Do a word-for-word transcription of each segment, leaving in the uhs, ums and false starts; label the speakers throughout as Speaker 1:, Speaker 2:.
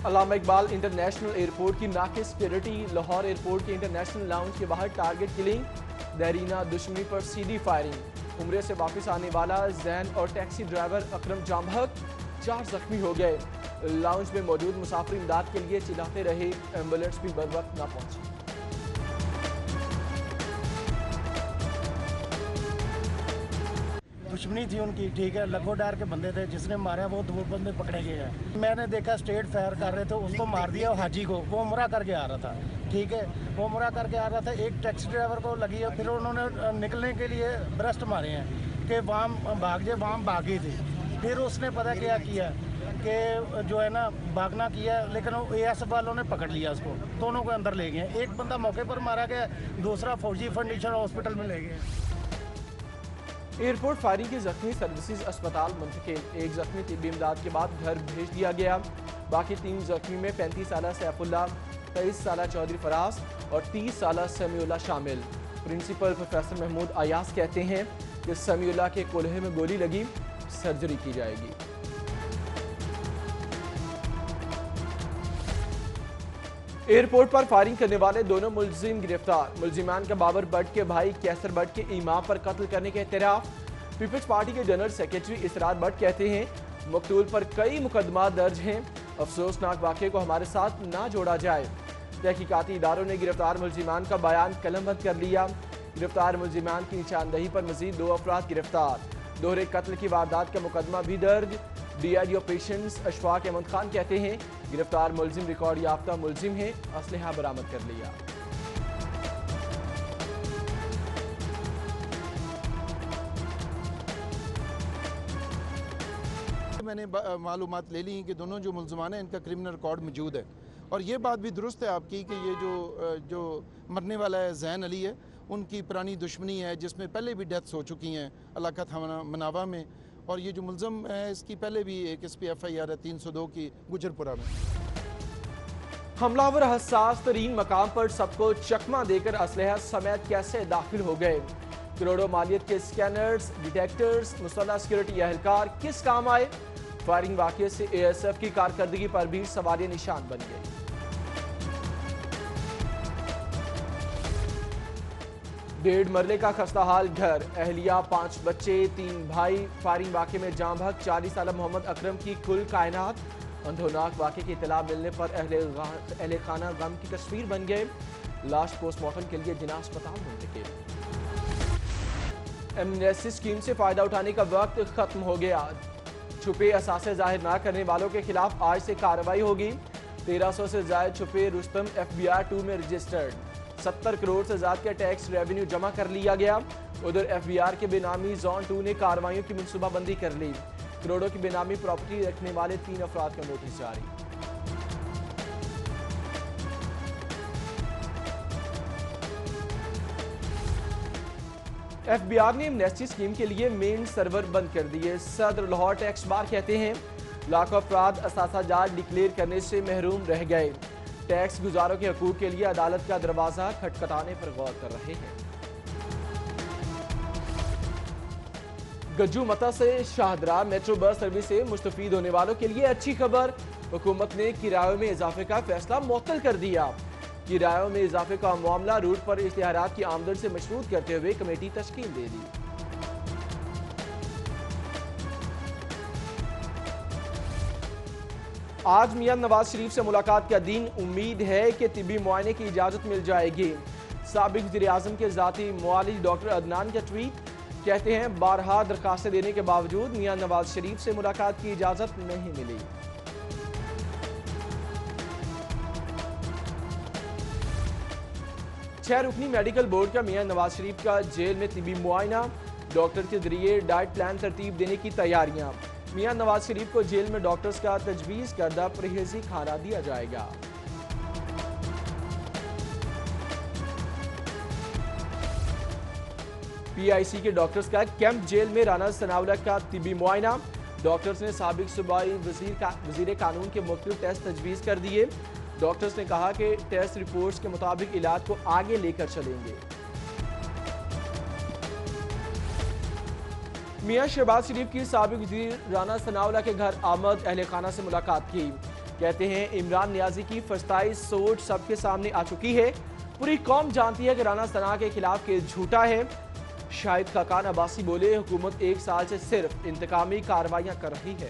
Speaker 1: अल्लामा Iqbal international airport की नाकिस security, Lahore airport के इंटरनेशनल लाउंज के बाहर टारगेट किलिंग, देरीना दुश्मनी पर सीधी फायरिंग। उम्रे से वापस आने वाला जैन और टैक्सी ड्राइवर अकरम जामहक चार जख्मी हो गए। लाउंज में मौजूद मुसाफिर इमदाद के लिए चिल्लाते रहे, एम्बुलेंस भी बर वक्त न पहुंची।
Speaker 2: दुश्मनी थी उनकी, ठीक है, लखोडार के बंदे थे, जिसने मारा वो दो बंदे पकड़े गए हैं। मैंने देखा स्ट्रेट फायर कर रहे थे, उसको मार दिया हाजी को, वो उमरा करके आ रहा था, ठीक है, वो उमरा करके आ रहा था। एक टैक्सी ड्राइवर को लगी है, फिर उन्होंने निकलने के लिए ब्रस्ट मारे हैं कि वहाँ भाग जाए, वहाँ भागी थी। फिर उसने पता क्या किया कि जो है ना भागना किया, लेकिन ए एस एफ वालों ने पकड़ लिया उसको, दोनों को अंदर ले गए। एक बंदा मौके पर मारा गया, दूसरा फौजी फंडिशन हॉस्पिटल में ले गए।
Speaker 1: एयरपोर्ट फायरिंग के जख्मी सर्विसेज अस्पताल मुंतकिल, एक जख्मी तिब्बी इमदाद के बाद घर भेज दिया गया। बाकी तीन जख्मी में पैंतीस साल सैफुल्ला, तेईस साल चौधरी फराज और तीस साल समीउल्ला शामिल। प्रिंसिपल प्रोफेसर महमूद अयास कहते हैं कि समीउल्ला के कोल्हे में गोली लगी, सर्जरी की जाएगी। एयरपोर्ट पर फायरिंग करने वाले दोनों मुलजिम गिरफ्तार। मुलजिमान का बाबर भट्ट के भाई कैसर भट्ट के इमाम पर कत्ल करने के एतराफ। पीपल्स पार्टी के जनरल सेक्रेटरी इसरार भट्ट कहते हैं मकतूल पर कई मुकदमा दर्ज हैं, अफसोसनाक वाक़े को हमारे साथ ना जोड़ा जाए। तहकीकाती इदारों ने गिरफ्तार मुलजिमान का बयान कलमबंद कर लिया। गिरफ्तार मुलजिमान की निशानदही पर मजीद दो अफराद गिरफ्तार। दोहरे कत्ल की वारदात का मुकदमा भी दर्ज। D I G operations Ashfaq Ahmad Khan कहते हैं गिरफ्तार मुलजिम रिकॉर्ड याफ्ता मुलजिम है, असलहा बरामद कर लिया।
Speaker 3: मैंने मालूमात ले ली कि दोनों जो मुलजमान हैं इनका क्रिमिनल रिकॉर्ड मौजूद है। और ये बात भी दुरुस्त है आपकी कि ये जो जो मरने वाला है जैन अली है, उनकी पुरानी दुश्मनी है जिसमें पहले भी डेथ्स हो चुकी हैं इलाका थाना मनावा में। और ये जो मुलजम है इसकी पहले भी एक इस पर एफ आई आर है तीन सौ दो की गुजरपुरा में।
Speaker 1: हमलावर हसास तरीन मकाम पर सबको चकमा देकर असलहा समेत कैसे दाखिल हो गए? करोड़ों मालियत के स्कैनर्स, डिटेक्टर्स, मुसल्लह सिक्योरिटी एहलकार किस काम आए? फायरिंग वाक़े से ए एस एफ की कारकर्दगी पर भी सवालिया निशान बन गए। डेढ़ मरले का खस्ता हाल घर, अहलिया, पांच बच्चे, तीन भाई। फायरिंग वाक़े में जाम हक चालीस साल मोहम्मद अकरम की कुल कायनात। अंधोनाक वाक़े की इतला मिलने पर अहले खाना गम की तस्वीर बन गए। लाश पोस्टमार्टम के लिए जिना अस्पताल मुंतकिल। एमनेस्टी स्कीम से फायदा उठाने का वक्त खत्म हो गया। छुपे असासे जाहिर न करने वालों के खिलाफ आज से कार्रवाई होगी। तेरह सौ से ज्यादा छुपे रुस्तम एफ बी आर टू में रजिस्टर्ड। सत्तर करोड़ से ज्यादा का टैक्स रेवेन्यू जमा कर लिया गया। उधर एफ बी आर के बेनामी जोन टू ने कार्रवाइयों की मनसूबाबंदी कर ली। करोड़ों की बेनामी प्रॉपर्टी रखने वाले तीन अफराद का नोटिस जारी। एफ बी आर ने एमनेस्टी स्कीम के लिए मेन सर्वर बंद कर दिए। सदर लाहौर टैक्स बार कहते हैं लाखों अफराद असासा जाल डिक्लेयर करने से महरूम रह गए। टैक्स गुजारों के हकूक के लिए अदालत का दरवाजा खटखटाने पर गौर कर रहे हैं। गज्जू मता से शाहदरा मेट्रो बस सर्विस से मुस्तफीद होने वालों के लिए अच्छी खबर। हुकूमत ने किरायों में इजाफे का फैसला मुअत्तल कर दिया। किरायों में इजाफे का मामला रूट पर इश्तिहारात की आमदन से मशरूत करते हुए कमेटी तश्कील दे दी। आज मियां नवाज शरीफ से मुलाकात का दिन, उम्मीद है कि तिब्बी मुआयने की इजाजत मिल जाएगी। साबिक वज़ीर आज़म के ज़ाती मुआलिज डॉक्टर अदनान का ट्वीट, कहते हैं बारहा दरखास्तें देने के बावजूद मियां नवाज शरीफ से मुलाकात की इजाजत नहीं मिली। छह रुकनी मेडिकल बोर्ड का मियां नवाज शरीफ का जेल में तिब्बी मुआयना, डॉक्टर के जरिए डाइट प्लान तरतीब देने की तैयारियां। मियां नवाज शरीफ को जेल में डॉक्टर्स का तजवीज़ करदा परहेजी खाना दिया जाएगा। पी आई सी के डॉक्टर्स का कैंप जेल में राना सनाउल्लाह का तिब्बी मुआयना। डॉक्टर्स ने साबिक सूबाई वजीर का वजीर कानून के मुख्तलिफ टेस्ट तजवीज़ कर दिए। डॉक्टर्स ने कहा कि टेस्ट रिपोर्ट्स के मुताबिक इलाज को आगे लेकर चलेंगे। मियां शहबाज शरीफ की साबिक वजीर राना सनाउल्लाह के घर आमद, अहले खाना से मुलाकात की। कहते हैं इमरान नियाजी की फस्ताई सोच सबके सामने आ चुकी है। पूरी कौम जानती है कि राना सना के खिलाफ केस झूठा है। शाहिद खाकान अब्बासी बोले, हुकूमत एक साल से सिर्फ इंतकामी कार्रवाइयां कर रही है।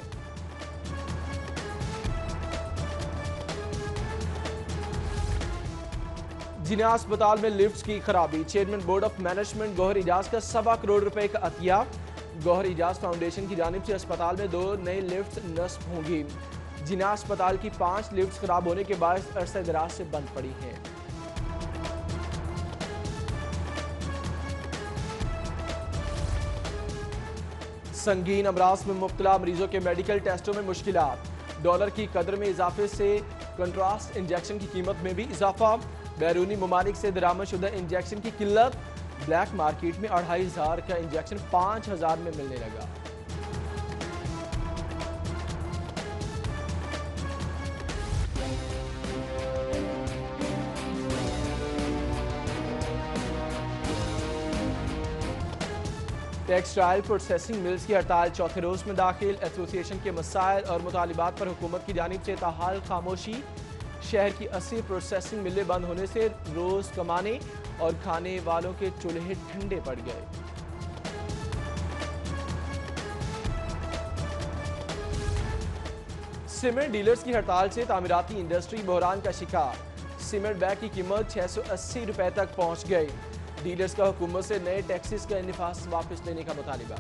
Speaker 1: जिना अस्पताल में लिफ्ट की खराबी, chairman board of management Gauhar Ijaz का सवा करोड़ रुपए का अतिया। गौहर इजाज फाउंडेशन की जानिब से अस्पताल में दो नई लिफ्ट नस्ब होंगी। जिना अस्पताल की पांच लिफ्ट खराब होने के बाद अरसे दराज से बंद पड़ी हैं। संगीन अमराज में मुब्तला मरीजों के मेडिकल टेस्टों में मुश्किलात। डॉलर की कदर में इजाफे से कंट्रास्ट इंजेक्शन की कीमत में भी इजाफा। बैरूनी ममालिक से दरामदशुदा इंजेक्शन की किल्लत। ब्लैक मार्केट में अढ़ाई हजार का इंजेक्शन पांच हजार में मिलने लगा। टेक्सटाइल प्रोसेसिंग मिल्स की हड़ताल चौथे रोज में दाखिल। एसोसिएशन के मसाइल और मुतालिबात पर हुकूमत की जानिब से ताहाल खामोशी। शहर की अस्सी प्रोसेसिंग मिलें बंद होने से रोज कमाने और खाने वालों के चूल्हे ठंडे पड़ गए। सीमेंट डीलर्स की हड़ताल से तामीराती इंडस्ट्री बहरान का शिकार। सीमेंट बैग की कीमत छह सौ अस्सी रुपए तक पहुंच गई। डीलर्स का हुकूमत से नए टैक्सेस का निफास वापस लेने का मुतालिबा।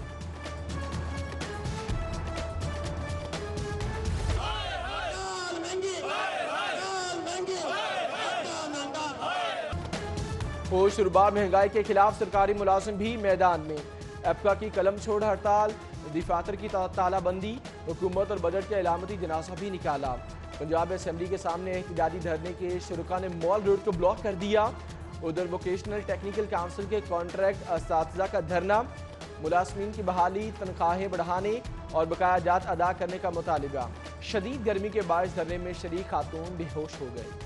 Speaker 1: होश रुबा महंगाई के खिलाफ सरकारी मुलाजिम भी मैदान में। एपका की कलम छोड़ हड़ताल, दिफातर की तालाबंदी, हुकूमत और बजट का इलामती जनाजा भी निकाला। पंजाब असेंबली के सामने एहतजाजी धरने के शुरुका ने मॉल रोड को ब्लॉक कर दिया। उधर वोकेशनल टेक्निकल काउंसिल के कॉन्ट्रैक्ट असातिज़ा का धरना। मुलाजमीन की बहाली, तनख्वाहें बढ़ाने और बकाया जात अदा करने का मुतालिबा। शदीद गर्मी के बायस धरने में शरीक खातून बेहोश हो गए।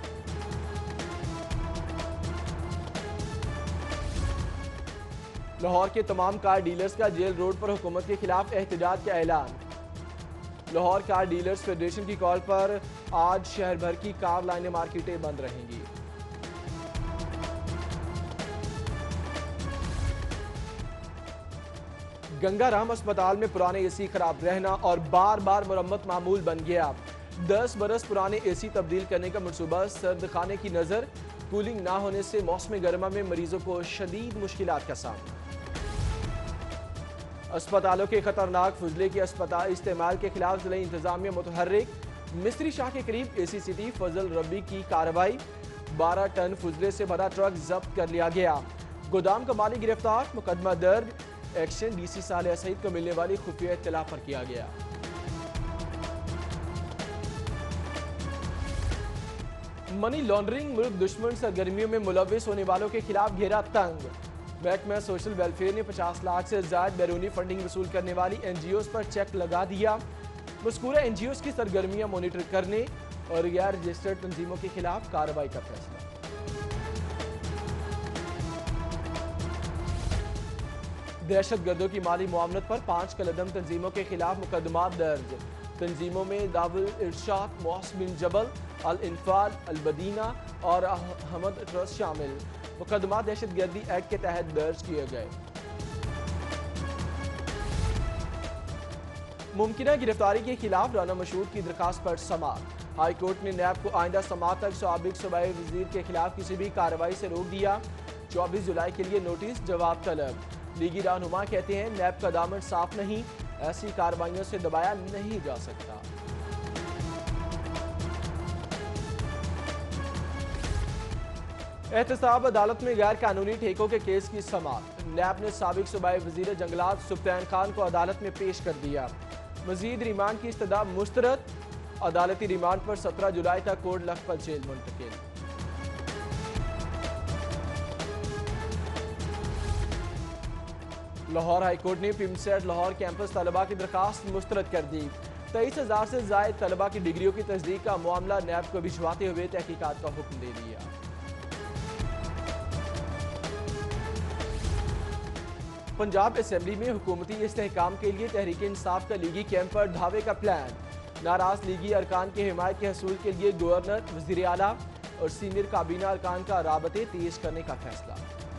Speaker 1: लाहौर के तमाम कार डीलर्स का जेल रोड पर हुकूमत के खिलाफ एहतजाज का ऐलान। लाहौर कार डीलर्स फेडरेशन की कॉल पर आज शहर भर की कार लाइनें मार्केटें बंद रहेंगी। गंगाराम अस्पताल में पुराने एसी खराब रहना और बार बार मरम्मत मामूल बन गया। दस बरस पुराने एसी तब्दील करने का मंसूबा सर्द खाने की नजर। कूलिंग ना होने से मौसम गर्मा में मरीजों को शदीद मुश्किलात का सामना। अस्पतालों के खतरनाक फुजले के अस्पताल इस्तेमाल के खिलाफ जिला इंतजामिया मुतहर्रिक। मिस्त्री शाह के करीब एसी सिटी फजल रब्बी की कार्रवाई। बारह टन फुजले से भरा ट्रक जब्त कर लिया गया। गोदाम का मालिक गिरफ्तार, मुकदमा दर्ज। एक्शन डीसी सालेह सईद को मिलने वाली खुफिया इत्तला पर किया गया। मनी लॉन्ड्रिंग, मुल्क दुश्मन सरगर्मियों में मुलविस होने वालों के खिलाफ घेरा तंग। महकमा सोशल वेलफेयर ने पचास लाख से ज्यादा बैरूनी फंडिंग वसूल करने वाली एनजीओ पर चेक लगा दिया। मज़कूरा एनजीओ की सरगर्मियां मॉनिटर करने और गैर रजिस्टर्ड तंजीमों के खिलाफ कार्रवाई का फैसला। दहशत गर्दों की माली मुआवनत पर पांच कलदम तंजीमों के खिलाफ मुकदमा दर्ज। तंजीमों में दावुल इरशाद, मौस बिन जबल, अल इनफाल, अल बदीना और अहमद ट्रस्ट शामिल। मुकदमा दहशत गर्दी एक्ट के तहत दर्ज किए गए। मुमकिना गिरफ्तारी के खिलाफ राना मशहूद की दरखास्त पर समाअत। हाई कोर्ट ने नैब को आइंदा समाअत तक साबिक सूबाई वजीर के खिलाफ किसी भी कार्रवाई से रोक दिया। चौबीस जुलाई के लिए नोटिस जवाब तलब। लीगी रहनुमा कहते हैं नैब का दामन साफ नहीं, ऐसी कार्रवाइयों से दबाया नहीं जा सकता। एहतसाब अदालत में गैर कानूनी ठेकों के केस की समाअत। नैब ने साबिक सूबाई वजीर जंगलात सुफ्तान खान को अदालत में पेश कर दिया। मजीद रिमांड की इस्तदा मुस्तरद। अदालती रिमांड पर सत्रह जुलाई तक कोर्ट लखपत जेल मुंतकिल। लाहौर हाईकोर्ट ने पिमसेट लाहौर कैंपस तलबा की दरखास्त मुस्तरद कर दी। तेईस हजार से ज्यादा तलबा की डिग्रियों की तस्दीक का मामला नैब को भिजवाते हुए तहकीकात का हुक्म दे दिया। पंजाब असेंबली में हुकूमती इस्तेहकाम के लिए तहरीक इंसाफ का लीगी कैंप पर धावे का प्लान। नाराज लीगी अरकान के हिमायत के हसूल के लिए गवर्नर, वजीर आला और सीनियर काबीना अरकान का राबते तेज करने का फैसला।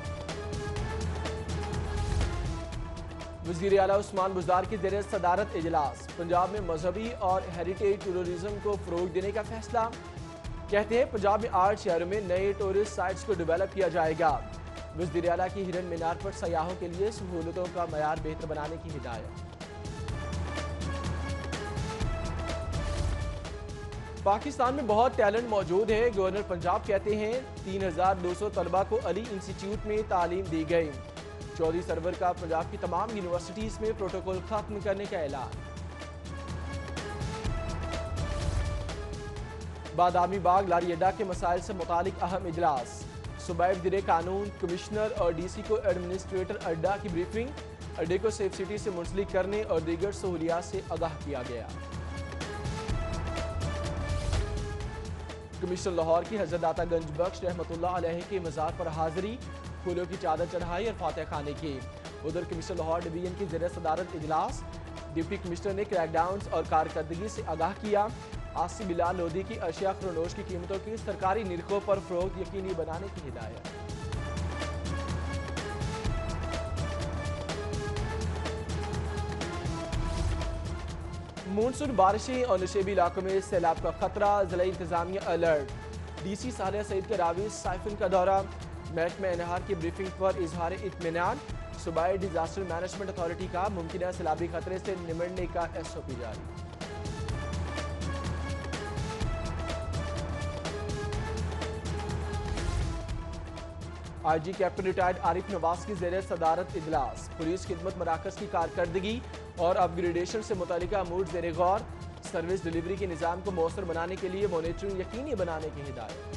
Speaker 1: वजीर आला उस्मान बुज़दार की ज़ेर सदारत इजलास, पंजाब में मजहबी और हेरिटेज टूरिज्म को फरोग देने का फैसला। कहते हैं पंजाब में आठ शहरों में नए टूरिस्ट साइट्स को डेवलप किया जाएगा। वज़ीर आला की हिरन मीनार पर सयाहों के लिए सहूलतों का मयार बेहतर बनाने की हिदायत। पाकिस्तान में बहुत टैलेंट मौजूद है, गवर्नर पंजाब कहते हैं तीन हजार दो सौ तलबा को अली इंस्टीट्यूट में तालीम दी गई। चौधरी सरवर का पंजाब की तमाम यूनिवर्सिटीज में प्रोटोकॉल खत्म करने का ऐलान। बादामी बाग लारी अड्डा के मसाइल से मुतालिक अहम इजलास, सूबाई वज़ीर कानून, कमिश्नर और डी सी को एडमिनिस्ट्रेटर अड्डा की ब्रीफिंग, अड्डे को सेफ सिटी से मुंसलिक करने और दीगर सहूलियात से आगाह किया गया। कमिश्नर लाहौर की हज़रत दाता गंज बख्श रहमतुल्लाह अलैह के मज़ार पर हाजिरी, फूलों की चादर चढ़ाई और फातह खाने की। उधर कमिश्नर लाहौर डिवीजन की ज़ेर सदारत इजलास, डिप्टी कमिश्नर ने क्रैकडाउन और कारकर्दगी से आगाह किया। आसिफ बिलाल लोधी की अशिया खरोनोश की कीमतों की सरकारी निरखों पर फरोख्त यकीनी बनाने की हिदायत। मानसून बारिशें और नशेबी इलाकों में सैलाब का खतरा, जिला इंतजामिया alert. D C Saliya Saeed का रावी साइफन का दौरा, महकमा एनहार की ब्रीफिंग पर इजहार इत्मीनान। सूबाई डिजास्टर मैनेजमेंट अथॉरिटी का मुमकिन सैलाबी खतरे से निमटने का एस ओ पी जारी। I G captain retired Arif Nawaz की ज़ेर सदारत इजलास, पुलिस खिदमत मराकज की कारकर्दगी और अपग्रेडेशन से मुतल्लिका अमूर ज़ेर गौर, सर्विस डिलीवरी के निज़ाम को मौसर बनाने के लिए मॉनिटरिंग यकीनी बनाने की हिदायत।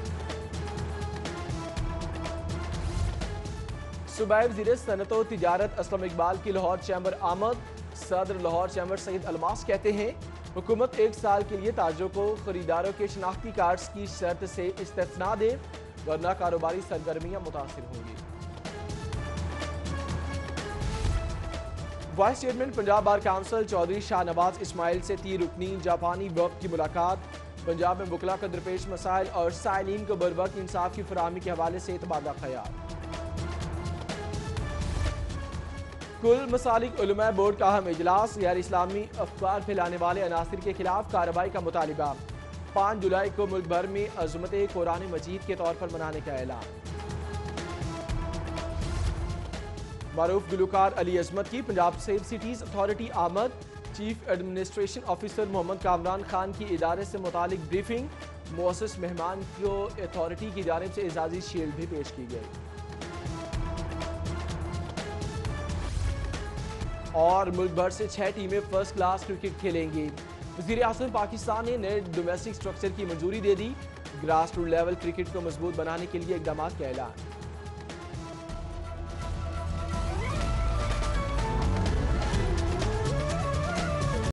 Speaker 1: सूबाई वज़ीर सनअत व तिजारत असलम इकबाल की लाहौर चैम्बर आमद, सदर लाहौर चैम्बर सईद अलमास कहते हैं हुकूमत एक साल के लिए ताजरों को खरीदारों के शनाख्ती कार्ड्स की शर्त से इस्तिस्ना दे, वरना कारोबारी सरगर्मियां मुतासिर होंगी। Vice chairman Punjab bar council Chaudhry Shahnawaz Ismail से तीन रुकनी जापानी वक्त की मुलाकात, पंजाब में बुकला का दरपेश मसाइल और साइलिन को बरवक्त इंसाफ की फराहमी के हवाले से तबादला ख्याल। कुल मसालिक उलमा बोर्ड का अहम इजलास, गैर इस्लामी अफकार फैलाने वाले अनासिर के खिलाफ कार्रवाई का मुतालिबा। पाँच जुलाई को मुल्क भर में अज़मत कुरान मजीद के तौर पर मनाने का ऐलान। मारूफ गुलकार अली अजमत की पंजाब सेफ सिटीज अथॉरिटी आमद, chief administration officer Mohammad Kamran Khan की इदारे से मुतालिक ब्रीफिंग, मुअस्सिस मेहमान को अथॉरिटी की जानिब से एजाजी शील्ड भी पेश की गई। और मुल्क भर से छह टीमें फर्स्ट क्लास क्रिकेट खेलेंगी। वज़ीर आज़म पाकिस्तान ने नए डोमेस्टिक स्ट्रक्चर की मंजूरी दे दी, ग्रास रूट लेवल क्रिकेट को मजबूत बनाने के लिए इकदाम का ऐलान।